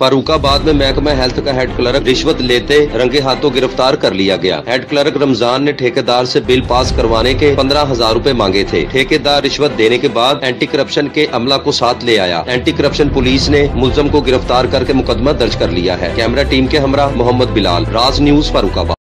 फारूकाबाद में महकमा हेल्थ का हेड क्लर्क रिश्वत लेते रंगे हाथों गिरफ्तार कर लिया गया। हेड क्लर्क रमजान ने ठेकेदार से बिल पास करवाने के 15,000 रूपए मांगे थे। ठेकेदार रिश्वत देने के बाद एंटी करप्शन के अमला को साथ ले आया। एंटी करप्शन पुलिस ने मुलजम को गिरफ्तार करके मुकदमा दर्ज कर लिया है। कैमरा टीम के हमरा मोहम्मद बिलाल, राज न्यूज फारूकाबाद।